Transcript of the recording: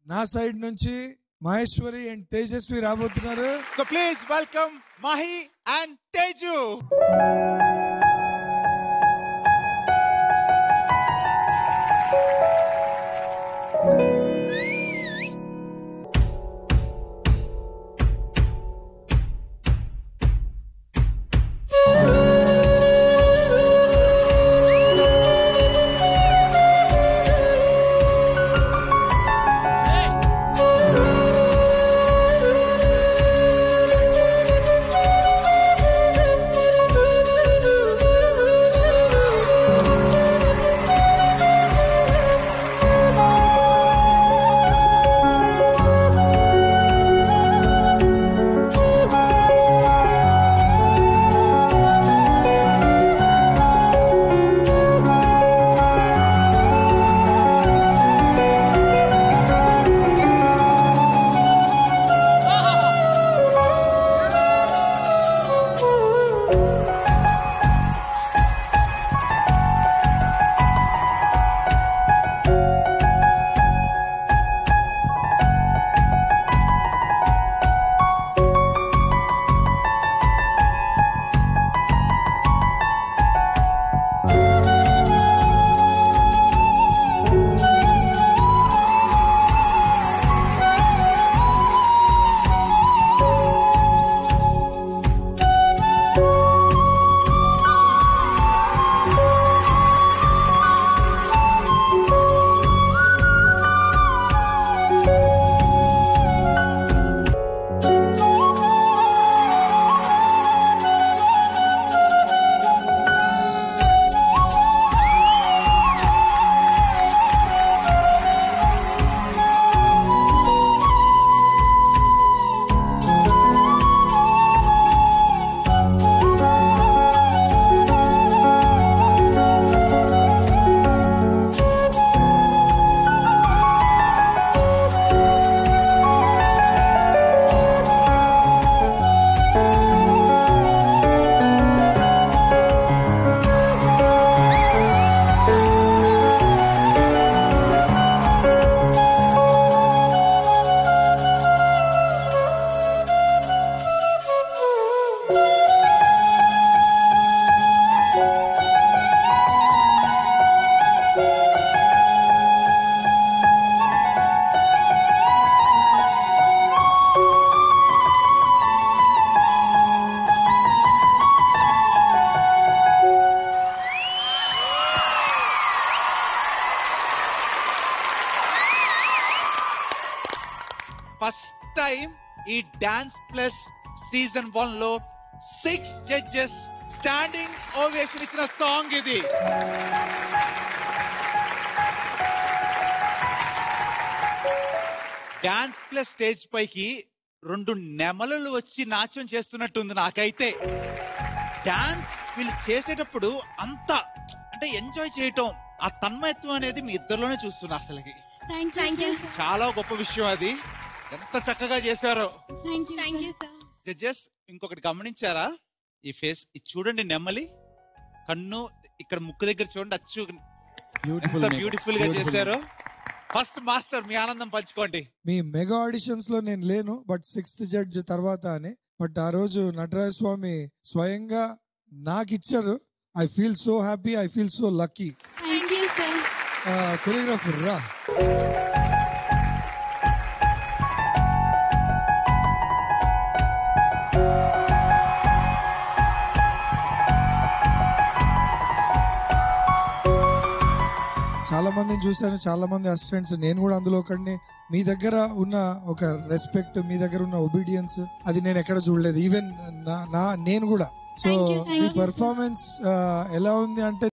నా సైడ్ నుంచి మహేశ్వరి అండ్ తేజస్వి రాబోతున్నారు. So please welcome Mahi and Teju. First time ఈ డాన్స్ ప్లస్ సీజన్ 1 లో 6 జడ్జెస్ స్టాండింగ్ ఓవేషన్ ఇచ్చిన సాంగ్ ఇది. డాన్స్ ప్లస్ స్టేజ్ పైకి 2 నెమలలు వచ్చి నాట్యం చేస్తున్నట్టుంది నాకైతే. డాన్స్ వీళ్ళు చేసేటప్పుడు అంత అంటే ఎంజాయ్ చేయటం, ఆ తన్మయత్వం అనేది మీ ఇద్దరిలోనే చూస్తున్నా. అసలుకి చాలా గొప్ప విషయం అది. ఎంత చక్కగా చేశారో. జడ్జెస్ ఇంకొకటి గమనించారా? ఈ ఫేస్ ఇది చూడండి, నెమ్మలి కన్ను ఇక్కడ ముక్కు దగ్గర చూడండి, అచ్చు ఎంత బ్యూటిఫుల్ గా చేశారో. ఫస్ట్ మాస్టర్ మీ ఆనందం పంచుకోండి. మీ మెగా ఆడిషన్స్ లో నేను లేను, బట్ 6th జడ్జ్ తర్వాత అని. బట్ ఆ రోజు నటరాజ స్వామి స్వయంగా నాకు ఇచ్చారు. I feel so happy, I feel so lucky. Choreographer రా. చాలా మందిని చూశాను, చాలా మంది అసిస్టెంట్స్, నేను కూడా అందులో ఒకడిని. మీ దగ్గర ఉన్న ఒక రెస్పెక్ట్, మీ దగ్గర ఉన్న ఒబీడియన్స్ అది నేను ఎక్కడ చూడలేదు, ఈవెన్ నేను కూడా. సో మీ పర్ఫార్మెన్స్ ఎలా ఉంది అంటే